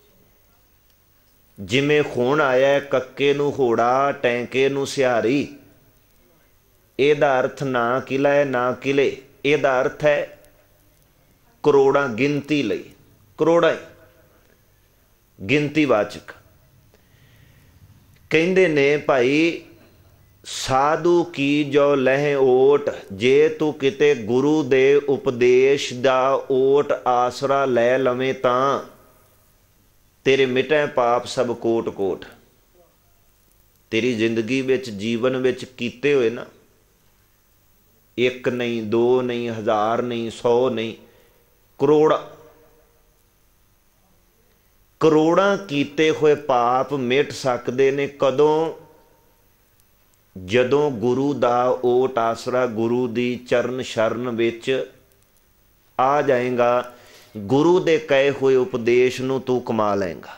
ਜਿਵੇਂ ਹੁਣ ਆਇਆ ਕੱਕੇ ਨੂੰ ਹੋੜਾ, ਟੈਂਕੇ ਨੂੰ ਸਿਹਾਰੀ, ਇਹਦਾ ਅਰਥ ਨਾ ਕਿਲਾ ਹੈ ਨਾ ਕਿਲੇ, ਇਹਦਾ ਅਰਥ ਹੈ ਕਰੋੜਾਂ ਗਿਣਤੀ ਲਈ, ਕਰੋੜਾਂ ਗਿਣਤੀਵਾਚਕ। ਕਹਿੰਦੇ ਨੇ ਭਾਈ, ਸਾਧੂ ਕੀ ਜੋ ਲਹਿ ਓਟ। ਜੇ ਤੂੰ ਕਿਤੇ ਗੁਰੂ ਦੇ ਉਪਦੇਸ਼ ਦਾ ਓਟ ਆਸਰਾ ਲੈ ਲਵੇਂ ਤਾਂ ਤੇਰੇ ਮਿਟੈ ਪਾਪ ਸਭ ਕੋਟ ਕੋਟ। ਤੇਰੀ ਜ਼ਿੰਦਗੀ ਵਿੱਚ, ਜੀਵਨ ਵਿੱਚ ਕੀਤੇ ਹੋਏ ਨਾ, 1 ਨਹੀਂ, 2 ਨਹੀਂ, 1000 ਨਹੀਂ, 100 ਨਹੀਂ, ਕਰੋੜਾਂ ਕੀਤੇ ਹੋਏ ਪਾਪ ਮਿਟ ਸਕਦੇ ਨੇ। ਕਦੋਂ? ਜਦੋਂ ਗੁਰੂ ਦਾ ਓਟ ਆਸਰਾ, ਗੁਰੂ ਦੀ ਚਰਨ ਸ਼ਰਨ ਵਿੱਚ ਆ ਜਾਏਗਾ, ਗੁਰੂ ਦੇ ਕਹੇ ਹੋਏ ਉਪਦੇਸ਼ ਨੂੰ ਤੂੰ ਕਮਾ ਲਏਗਾ।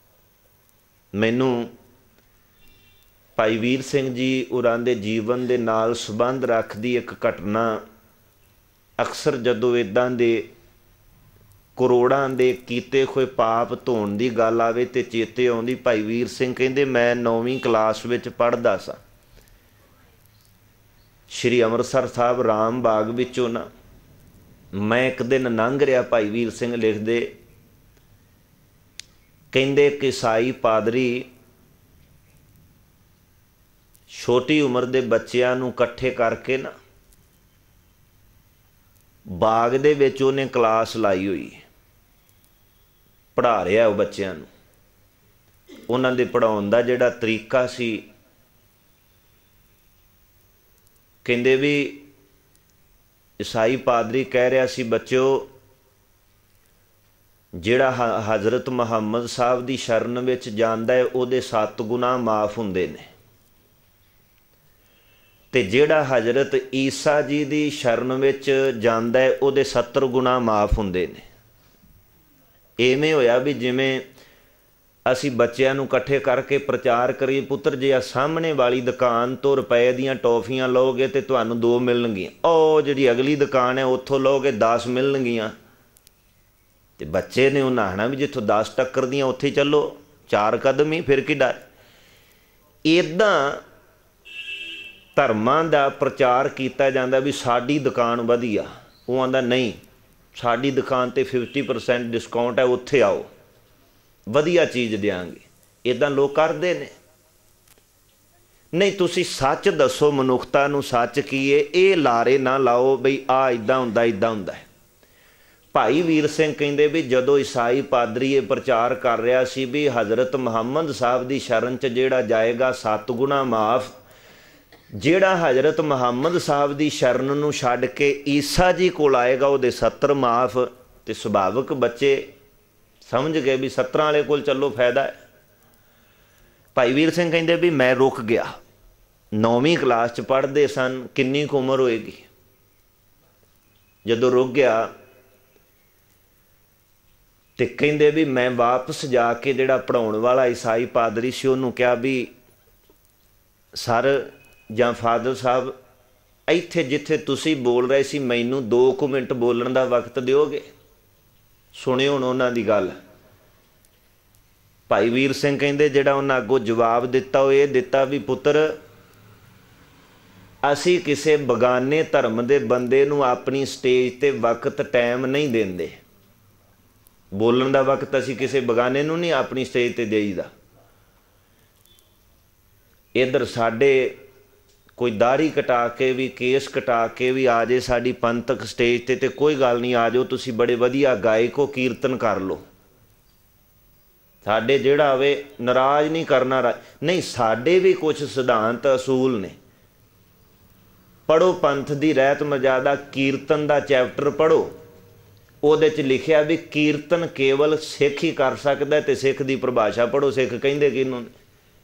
ਮੈਨੂੰ ਭਾਈ ਵੀਰ ਸਿੰਘ ਜੀ ਉਰਾਂ ਦੇ ਜੀਵਨ ਦੇ ਨਾਲ ਸੰਬੰਧ ਰੱਖਦੀ ਇੱਕ ਘਟਨਾ, ਅਕਸਰ ਜਦੋਂ ਇੱਦਾਂ ਦੇ ਕਰੋੜਾਂ ਦੇ ਕੀਤੇ ਹੋਏ ਪਾਪ ਧੋਣ ਦੀ ਗੱਲ ਆਵੇ ਤੇ ਚੇਤੇ ਆਉਂਦੀ। ਭਾਈ ਵੀਰ ਸਿੰਘ ਕਹਿੰਦੇ, ਮੈਂ 9ਵੀਂ ਕਲਾਸ ਵਿੱਚ ਪੜ੍ਹਦਾ ਸਾਂ, ਸ਼੍ਰੀ ਅੰਮ੍ਰਿਤਸਰ ਸਾਹਿਬ ਰਾਮ ਬਾਗ ਵਿੱਚੋਂ ਨਾ ਮੈਂ ਇੱਕ ਦਿਨ ਲੰਘ ਰਿਹਾ। ਭਾਈ ਵੀਰ ਸਿੰਘ ਲਿਖਦੇ, ਕਹਿੰਦੇ ਕਿ ਈਸਾਈ ਪਾਦਰੀ ਛੋਟੀ ਉਮਰ ਦੇ ਬੱਚਿਆਂ ਨੂੰ ਇਕੱਠੇ ਕਰਕੇ ਨਾ ਬਾਗ ਦੇ ਵਿੱਚ ਉਹਨੇ ਕਲਾਸ ਲਾਈ ਹੋਈ, ਪੜ੍ਹਾ ਰਿਹਾ ਉਹ ਬੱਚਿਆਂ ਨੂੰ। ਉਹਨਾਂ ਦੇ ਪੜ੍ਹਾਉਣ ਦਾ ਜਿਹੜਾ ਤਰੀਕਾ ਸੀ, ਕਹਿੰਦੇ ਵੀ ਈਸਾਈ ਪਾਦਰੀ ਕਹਿ ਰਿਹਾ ਸੀ, ਬੱਚਿਓ, ਜਿਹੜਾ ਹਜ਼ਰਤ ਮੁਹੰਮਦ ਸਾਹਿਬ ਦੀ ਸ਼ਰਨ ਵਿੱਚ ਜਾਂਦਾ ਹੈ ਉਹਦੇ 7 ਗੁਨਾਹ ਮਾਫ ਹੁੰਦੇ ਨੇ, ਤੇ ਜਿਹੜਾ ਹਜ਼ਰਤ ਈਸਾ ਜੀ ਦੀ ਸ਼ਰਨ ਵਿੱਚ ਜਾਂਦਾ ਹੈ ਉਹਦੇ 70 ਗੁਨਾਹ ਮਾਫ ਹੁੰਦੇ ਨੇ। ਇਵੇਂ ਹੋਇਆ ਵੀ ਜਿਵੇਂ ਅਸੀਂ ਬੱਚਿਆਂ ਨੂੰ ਇਕੱਠੇ ਕਰਕੇ ਪ੍ਰਚਾਰ ਕਰੀਏ, ਪੁੱਤਰ ਜੇ ਆ ਸਾਹਮਣੇ ਵਾਲੀ ਦੁਕਾਨ ਤੋਂ ਰੁਪਏ ਦੀਆਂ ਟੌਫੀਆਂ ਲਓਗੇ ਤੇ ਤੁਹਾਨੂੰ 2 ਮਿਲਣਗੀਆਂ, ਉਹ ਜਿਹੜੀ ਅਗਲੀ ਦੁਕਾਨ ਹੈ ਉੱਥੋਂ ਲਓਗੇ 10 ਮਿਲਣਗੀਆਂ। ਤੇ ਬੱਚੇ ਨੇ ਉਹਨਾਂ ਆਖਣਾ ਵੀ ਜਿੱਥੋਂ 10 ਟੱਕਰਦੀਆਂ ਉੱਥੇ ਚੱਲੋ, 4 ਕਦਮ ਹੀ, ਫਿਰ ਕੀ ਡਰ। ਇੱਦਾਂ ਧਰਮਾਂ ਦਾ ਪ੍ਰਚਾਰ ਕੀਤਾ ਜਾਂਦਾ ਵੀ ਸਾਡੀ ਦੁਕਾਨ ਵਧੀਆ, ਉਹ ਆਂਦਾ ਨਹੀਂ ਸਾਡੀ ਦੁਕਾਨ 'ਤੇ 50% ਡਿਸਕਾਊਂਟ ਹੈ, ਉੱਥੇ ਆਓ ਵਧੀਆ ਚੀਜ਼ ਦਿਆਂਗੇ। ਇੱਦਾਂ ਲੋਕ ਕਰਦੇ ਨੇ। ਨਹੀਂ, ਤੁਸੀਂ ਸੱਚ ਦੱਸੋ ਮਨੁੱਖਤਾ ਨੂੰ, ਸੱਚ ਕੀ ਹੈ, ਇਹ ਲਾਰੇ ਨਾ ਲਾਓ ਬਈ ਆਹ ਇੱਦਾਂ ਹੁੰਦਾ ਇੱਦਾਂ ਹੁੰਦਾ। ਭਾਈ ਵੀਰ ਸਿੰਘ ਕਹਿੰਦੇ ਵੀ ਜਦੋਂ ਈਸਾਈ ਪਾਦਰੀ ਇਹ ਪ੍ਰਚਾਰ ਕਰ ਰਿਹਾ ਸੀ ਵੀ ਹਜ਼ਰਤ ਮੁਹੰਮਦ ਸਾਹਿਬ ਦੀ ਸ਼ਰਨ 'ਚ ਜਿਹੜਾ ਜਾਏਗਾ 7 ਗੁਣਾ ਮਾਫ, ਜਿਹੜਾ ਹਜ਼ਰਤ ਮੁਹੰਮਦ ਸਾਹਿਬ ਦੀ ਸ਼ਰਨ ਨੂੰ ਛੱਡ ਕੇ ਈਸਾ ਜੀ ਕੋਲ ਆਏਗਾ ਉਹਦੇ 70 ਮਾਫ। ਤੇ ਸੁਭਾਵਿਕ ਬੱਚੇ ਸਮਝ ਗਏ ਵੀ 70 ਵਾਲੇ ਕੋਲ ਚੱਲੋ ਫਾਇਦਾ ਹੈ। ਭਾਈ ਵੀਰ ਸਿੰਘ ਕਹਿੰਦੇ ਵੀ ਮੈਂ ਰੁਕ ਗਿਆ, 9ਵੀਂ ਕਲਾਸ 'ਚ ਪੜ੍ਹਦੇ ਸਨ, ਕਿੰਨੀ ਕੁ ਉਮਰ ਹੋਏਗੀ ਜਦੋਂ ਰੁਕ ਗਿਆ। ਤੇ ਕਹਿੰਦੇ ਵੀ ਮੈਂ ਵਾਪਸ ਜਾ ਕੇ ਜਿਹੜਾ ਪੜ੍ਹਾਉਣ ਵਾਲਾ ਈਸਾਈ ਪਾਦਰੀ ਸੀ ਉਹਨੂੰ ਕਿਹਾ ਵੀ ਸਰ ਜਾਂ ਫਾਦਰ ਸਾਹਿਬ, ਇੱਥੇ ਜਿੱਥੇ ਤੁਸੀਂ ਬੋਲ ਰਹੇ ਸੀ ਮੈਨੂੰ 2 ਮਿੰਟ ਬੋਲਣ ਦਾ ਵਕਤ ਦਿਓਗੇ? ਸੁਣਿਓ ਹੁਣ ਉਹਨਾਂ ਦੀ ਗੱਲ। ਭਾਈ ਵੀਰ ਸਿੰਘ ਕਹਿੰਦੇ ਜਿਹੜਾ ਉਹਨਾਂ ਅੱਗੋਂ ਜਵਾਬ ਦਿੱਤਾ ਉਹ ਇਹ ਦਿੱਤਾ ਵੀ ਪੁੱਤਰ, ਅਸੀਂ ਕਿਸੇ ਬਗਾਨੇ ਧਰਮ ਦੇ ਬੰਦੇ ਨੂੰ ਆਪਣੀ ਸਟੇਜ 'ਤੇ ਵਕਤ ਟਾਈਮ ਨਹੀਂ ਦਿੰਦੇ। ਬੋਲਣ ਦਾ ਵਕਤ ਅਸੀਂ ਕਿਸੇ ਬਗਾਨੇ ਨੂੰ ਨਹੀਂ ਆਪਣੀ ਸਟੇਜ 'ਤੇ ਦੇਈਦਾ। ਇੱਧਰ ਸਾਡੇ ਕੋਈ ਦਾੜੀ ਕਟਾ ਕੇ ਵੀ, ਕੇਸ ਕਟਾ ਕੇ ਵੀ ਆ ਜੇ ਸਾਡੀ ਪੰਥਕ ਸਟੇਜ 'ਤੇ ਕੋਈ ਗੱਲ ਨਹੀਂ, ਆ ਜਾਓ ਤੁਸੀਂ ਬੜੇ ਵਧੀਆ ਗਾਇਕ ਹੋ, ਕੀਰਤਨ ਕਰ ਲਓ। ਸਾਡੇ ਜਿਹੜਾ ਆਵੇ ਨਾਰਾਜ਼ ਨਹੀਂ ਕਰਨਾ। ਨਹੀਂ, ਸਾਡੇ ਵੀ ਕੁਛ ਸਿਧਾਂਤ ਅਸੂਲ ਨੇ। ਪੜ੍ਹੋ ਪੰਥ ਦੀ ਰਹਿਤ ਮਰਜ਼ਾਦਾ, ਕੀਰਤਨ ਦਾ ਚੈਪਟਰ ਪੜ੍ਹੋ, ਉਹਦੇ 'ਚ ਲਿਖਿਆ ਵੀ ਕੀਰਤਨ ਕੇਵਲ ਸਿੱਖ ਹੀ ਕਰ ਸਕਦਾ। ਤੇ ਸਿੱਖ ਦੀ ਪਰਿਭਾਸ਼ਾ ਪੜ੍ਹੋ, ਸਿੱਖ ਕਹਿੰਦੇ ਕਿਹਨੂੰ ਨੇ।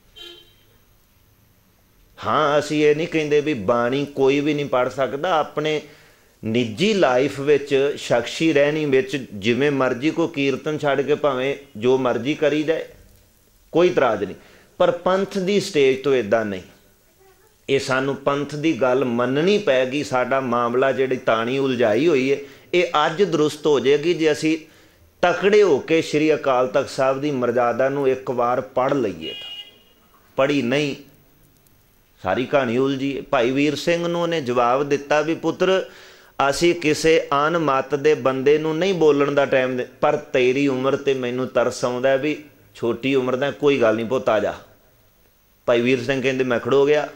ਹਾਂ, ਅਸੀਂ ਇਹ ਨਹੀਂ ਕਹਿੰਦੇ ਵੀ ਬਾਣੀ ਕੋਈ ਵੀ ਨਹੀਂ ਪੜ੍ਹ ਸਕਦਾ। ਆਪਣੇ ਨਿੱਜੀ ਲਾਈਫ ਵਿੱਚ, ਸ਼ਖਸੀ ਰਹਿਣੀ ਵਿੱਚ ਜਿਵੇਂ ਮਰਜ਼ੀ ਕੋਈ ਕੀਰਤਨ ਛੱਡ ਕੇ ਭਾਵੇਂ ਜੋ ਮਰਜ਼ੀ ਕਰੀ ਜਾਏ, ਕੋਈ ਇਤਰਾਜ਼ ਨਹੀਂ। ਪਰ ਪੰਥ ਦੀ ਸਟੇਜ ਤੋਂ ਇੱਦਾਂ ਨਹੀਂ। ਇਹ ਸਾਨੂੰ ਪੰਥ ਦੀ ਗੱਲ ਮੰਨਣੀ ਪੈਗੀ। ਸਾਡਾ ਮਾਮਲਾ ਜਿਹੜੀ ਤਾਣੀ ਉਲਝਾਈ ਹੋਈ ਹੈ ਇਹ ਅੱਜ ਦਰੁਸਤ ਹੋ ਜਾਏਗੀ ਜੇ ਅਸੀਂ ਤਕੜੇ ਹੋ ਕੇ ਸ਼੍ਰੀ ਅਕਾਲ ਤਖਤ ਸਾਹਿਬ ਦੀ ਮਰਜ਼ਾਦਾ ਨੂੰ ਇੱਕ ਵਾਰ ਪੜ੍ਹ ਲਈਏ। ਤਾਂ ਪੜ੍ਹੀ ਨਹੀਂ, ਸਾਰੀ ਕਹਾਣੀ ਉਲਝੀ। ਭਾਈ ਵੀਰ ਸਿੰਘ ਨੂੰ ਉਹਨੇ ਜਵਾਬ ਦਿੱਤਾ ਵੀ ਪੁੱਤਰ, ਅਸੀਂ ਕਿਸੇ ਅਣ ਮੱਤ ਦੇ ਬੰਦੇ ਨੂੰ ਨਹੀਂ ਬੋਲਣ ਦਾ ਟਾਈਮ ਦੇ, ਪਰ ਤੇਰੀ ਉਮਰ 'ਤੇ ਮੈਨੂੰ ਤਰਸ ਆਉਂਦਾ ਵੀ ਛੋਟੀ ਉਮਰ ਦਾ, ਕੋਈ ਗੱਲ ਨਹੀਂ ਪੁੱਤ ਆ ਜਾ। ਭਾਈ ਵੀਰ ਸਿੰਘ ਕਹਿੰਦੇ ਮੈਂ ਖੜੋ ਗਿਆ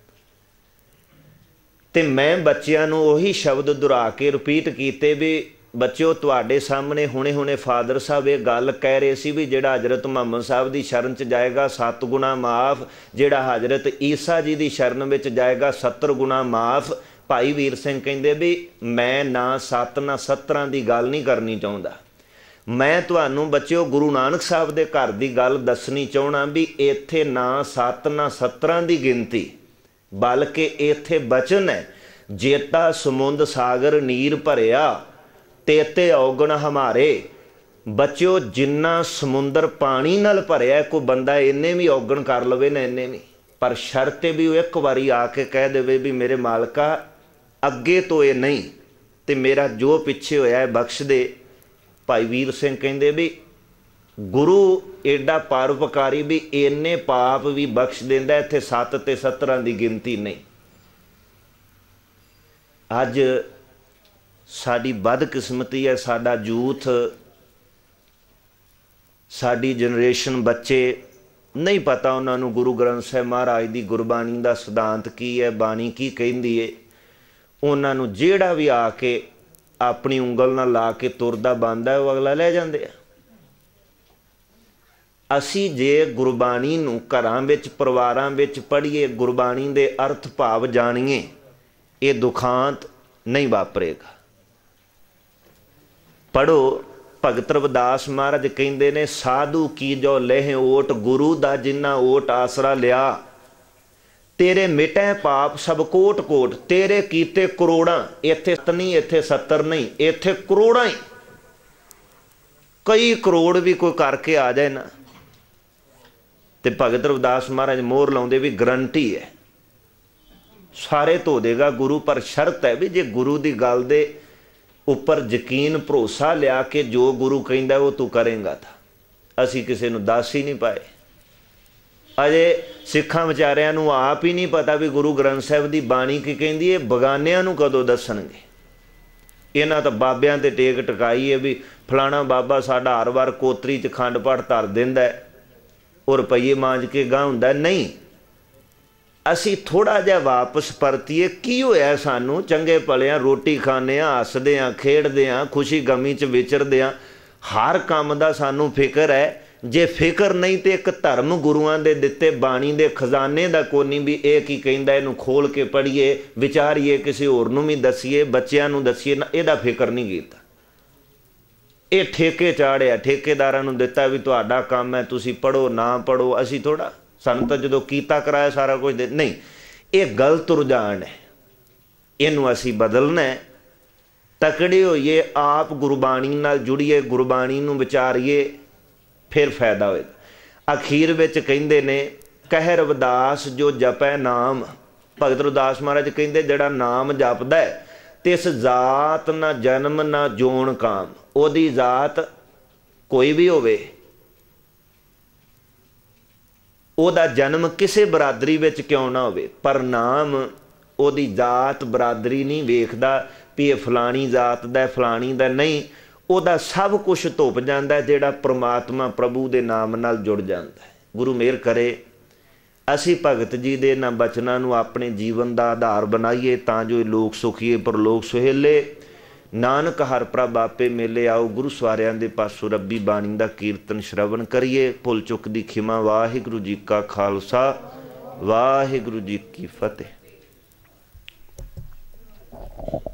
ਤੇ ਮੈਂ ਬੱਚਿਆਂ ਨੂੰ ਉਹੀ ਸ਼ਬਦ ਦੁਹਰਾ ਕੇ ਰਿਪੀਟ ਕੀਤੇ ਵੀ ਬੱਚਿਓ, ਤੁਹਾਡੇ ਸਾਹਮਣੇ ਹੁਣੇ ਫਾਦਰ ਸਾਹਿਬ ਇਹ ਗੱਲ ਕਹਿ ਰਹੇ ਸੀ ਵੀ ਜਿਹੜਾ ਹਜ਼ਰਤ ਮੁਹੰਮਦ ਸਾਹਿਬ ਦੀ ਸ਼ਰਨ 'ਚ ਜਾਏਗਾ 7 ਗੁਣਾ ਮਾਫ, ਜਿਹੜਾ ਹਜ਼ਰਤ ਈਸਾ ਜੀ ਦੀ ਸ਼ਰਨ ਵਿੱਚ ਜਾਏਗਾ 70 ਗੁਣਾ ਮਾਫ। ਭਾਈ ਵੀਰ ਸਿੰਘ ਕਹਿੰਦੇ ਵੀ ਮੈਂ ਨਾ 7 ਨਾ 17 ਦੀ ਗੱਲ ਨਹੀਂ ਕਰਨੀ ਚਾਹੁੰਦਾ। ਮੈਂ ਤੁਹਾਨੂੰ ਬੱਚਿਓ ਗੁਰੂ ਨਾਨਕ ਸਾਹਿਬ ਦੇ ਘਰ ਦੀ ਗੱਲ ਦੱਸਣੀ ਚਾਹੁੰਦਾ ਵੀ ਇੱਥੇ ਨਾ 7 ਨਾ 17 ਦੀ ਗਿਣਤੀ, ਬਲਕਿ ਇੱਥੇ ਬਚਨ ਹੈ ਜੇਤਾ ਸਮੁੰਦ ਸਾਗਰ ਨੀਰ ਭਰਿਆ ਤੇਤੇ ਔਗਣ ਹਮਾਰੇ। ਬੱਚਿਓ, ਜਿੰਨਾ ਸਮੁੰਦਰ ਪਾਣੀ ਨਾਲ ਭਰਿਆ ਕੋਈ ਬੰਦਾ ਇੰਨੇ ਵੀ ਔਗਣ ਕਰ ਲਵੇ ਨਾ, ਇੰਨੇ ਵੀ, ਪਰ ਸ਼ਰਤ ਵੀ ਉਹ ਇੱਕ ਵਾਰੀ ਆ ਕੇ ਕਹਿ ਦੇਵੇ ਵੀ ਮੇਰੇ ਮਾਲਕਾ ਅੱਗੇ ਤੋਂ ਇਹ ਨਹੀਂ ਤੇ ਮੇਰਾ ਜੋ ਪਿੱਛੇ ਹੋਇਆ ਹੈ ਬਖਸ਼ ਦੇ। ਭਾਈ ਵੀਰ ਸਿੰਘ ਕਹਿੰਦੇ ਵੀ ਗੁਰੂ ਏਡਾ ਪਰਉਪਕਾਰੀ ਵੀ ਇੰਨੇ ਪਾਪ ਵੀ ਬਖਸ਼ ਦਿੰਦਾ। ਇੱਥੇ 7 ਤੇ 17 ਦੀ ਗਿਣਤੀ ਨਹੀਂ। ਅੱਜ ਸਾਡੀ ਬਦਕਿਸਮਤੀ ਹੈ, ਸਾਡਾ ਯੂਥ, ਸਾਡੀ ਜਨਰੇਸ਼ਨ, ਬੱਚੇ ਨਹੀਂ ਪਤਾ ਉਹਨਾਂ ਨੂੰ ਗੁਰੂ ਗ੍ਰੰਥ ਸਾਹਿਬ ਮਹਾਰਾਜ ਦੀ ਗੁਰਬਾਣੀ ਦਾ ਸਿਧਾਂਤ ਕੀ ਹੈ, ਬਾਣੀ ਕੀ ਕਹਿੰਦੀ ਹੈ। ਉਹਨਾਂ ਨੂੰ ਜਿਹੜਾ ਵੀ ਆ ਕੇ ਆਪਣੀ ਉਂਗਲ ਨਾਲ ਲਾ ਕੇ ਤੁਰਦਾ ਬੰਦਾ ਉਹ ਅਗਲਾ ਲੈ ਜਾਂਦੇ ਆ। ਅਸੀਂ ਜੇ ਗੁਰਬਾਣੀ ਨੂੰ ਘਰਾਂ ਵਿੱਚ, ਪਰਿਵਾਰਾਂ ਵਿੱਚ ਪੜ੍ਹੀਏ, ਗੁਰਬਾਣੀ ਦੇ ਅਰਥ ਭਾਵ ਜਾਣੀਏ, ਇਹ ਦੁਖਾਂਤ ਨਹੀਂ ਵਾਪਰੇਗਾ। ਪੜ੍ਹੋ, ਭਗਤ ਰਵਿਦਾਸ ਮਹਾਰਾਜ ਕਹਿੰਦੇ ਨੇ ਸਾਧੂ ਕੀ ਜੋ ਲਹਿ ਓਟ, ਗੁਰੂ ਦਾ ਜਿੰਨਾ ਓਟ ਆਸਰਾ ਲਿਆ, ਤੇਰੇ ਮਿਟੈ ਪਾਪ ਸਭ ਕੋਟ ਕੋਟ। ਤੇਰੇ ਕੀਤੇ ਕਰੋੜਾਂ, ਇੱਥੇ ਨਹੀਂ, ਇੱਥੇ 70 ਨਹੀਂ, ਇੱਥੇ ਕਰੋੜਾਂ ਹੀ, ਕਈ ਕਰੋੜ ਵੀ ਕੋਈ ਕਰਕੇ ਆ ਜਾਏ ਨਾ ਤੇ ਭਗਤ ਰਵਿਦਾਸ ਮਹਾਰਾਜ ਮੋਹਰ ਲਾਉਂਦੇ ਵੀ ਗਰੰਟੀ ਹੈ ਸਾਰੇ ਧੋ ਦੇਗਾ ਗੁਰੂ। ਪਰ ਸ਼ਰਤ ਹੈ ਵੀ ਜੇ ਗੁਰੂ ਦੀ ਗੱਲ ਦੇ ਉੱਪਰ ਯਕੀਨ ਭਰੋਸਾ ਲਿਆ ਕੇ ਜੋ ਗੁਰੂ ਕਹਿੰਦਾ ਉਹ ਤੂੰ ਕਰੇਂਗਾ। ਤਾਂ ਅਸੀਂ ਕਿਸੇ ਨੂੰ ਦੱਸ ਹੀ ਨਹੀਂ ਪਾਏ। अजे सिखां विचारिਆਂ ਨੂੰ आप ही नहीं पता भी गुरु ग्रंथ साहिब की बाणी की कहती है, बगानिਆਂ ਨੂੰ कदों दसणगे। इन्हां तो बाबियां ते टेक टकाई है भी फलाना बाबा साडा हर वार कोतरी च खंड पाठ धर दिंदा है और रुपये मांज के गाह हुंदा है। नहीं, असी थोड़ा जिहा वापस परतीए। की होया सानू? चंगे भलियां रोटी खाने, हसदे आ, खेडदे आ, खुशी गमी च विचरदे आ, हर काम दा सानू फिक्र है। जे फिक्र नहीं तो एक धर्म गुरुआं दे दिते बाणी दे खजाने दा कोई नहीं भी ये की कहंदा, इहनूं खोल के पढ़ीए, विचारीए, किसी होर नूं भी दसीए, बच्चिआं नूं दसीए ना, इहदा फिक्र नहीं कीता। ये ठेके चाड़िया, ठेकेदारां नूं दिता भी तुहाडा काम है, तुसीं पढ़ो ना पढ़ो, असीं थोड़ा, सानूं तां जदों कीता कराया सारा कुछ दे। नहीं, ये गलत रुझान है, इहनूं असीं बदलना है। तकड़े होइए, आप गुरबाणी नाल जुड़ीए, गुरबाणी नूं विचारीए, फिर फायदा होएगा। अखीर विच कहिंदे ने, कह रविदास जो जपै नाम। भगत रविदास महाराज कहिंदे जिहड़ा नाम जपदा है, तिस जात ना जन्म ना जोन काम। ओदी जात कोई भी होवे, ओदा जन्म किसे बरादरी विच क्यों ना होवे, पर नाम ओदी जात बरादरी नहीं वेखदा भी ये फलानी जात दा फलानी दा नहीं। ਉਹਦਾ सब कुछ धुप जाता है ਜਿਹੜਾ परमात्मा प्रभु के नाम नाल जुड़ जाता है। गुरु मेहर करे असी भगत जी के इन्हां बचनां नूं अपने जीवन का आधार बनाइए, तां जो लोक सुखीए परलोक सुहेले। नानक हर प्रभ आपे मेले आओ। गुरु सवारियां दे पासों रब्बी बाणी का कीर्तन श्रवण करिए। भुल चुक दी खिमा। वाहिगुरू जी का खालसा, वाहिगुरू जी की फतेह।